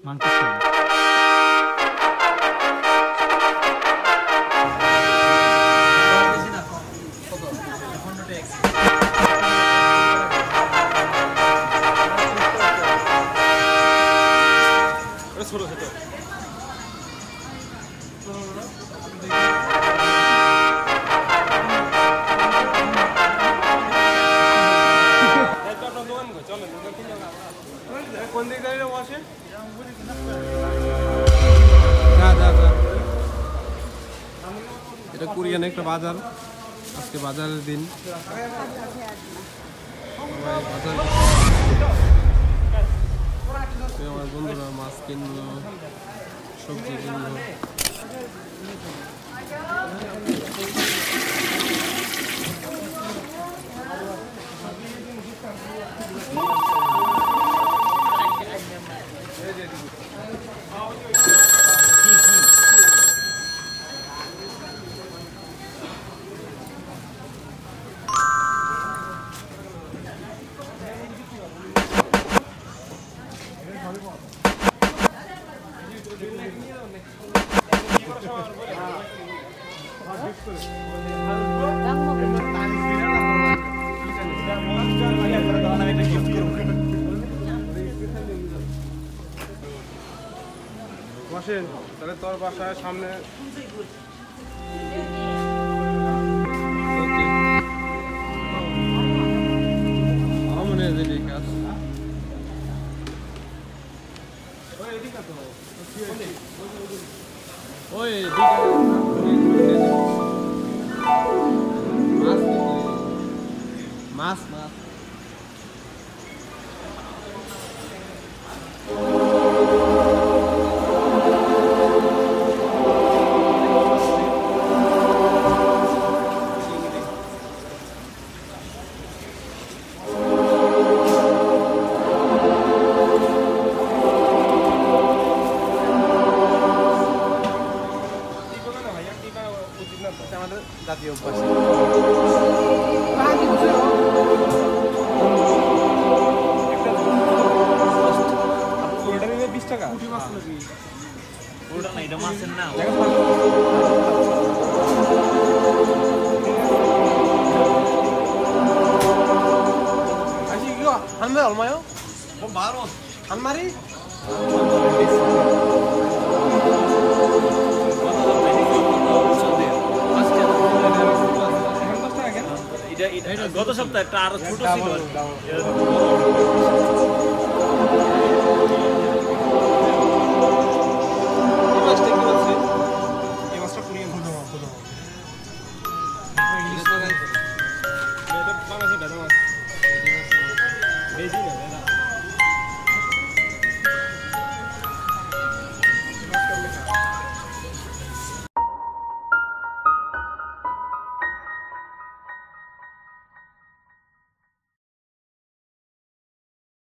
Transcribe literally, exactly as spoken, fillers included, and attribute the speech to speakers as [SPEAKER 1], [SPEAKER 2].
[SPEAKER 1] মাংস খাই।
[SPEAKER 2] ছোট ছোট কোন দিক দাঁড়িয়ে বসে এটা কোরিয়ান একটা বাজার আজকে বাজারের দিন বাজার আমার বন্ধুরা মাছ কিনলো সবজি কিনলো বসেন তাহলে তোর বাসায় সামনে মাছ মাছ আমাদের জাতীয় অভ্যাস বিশ টাকা 한마리 얼마요? 만 원. 한 마리?
[SPEAKER 3] গত সপ্তাহে একটা আরো ছোট ছিল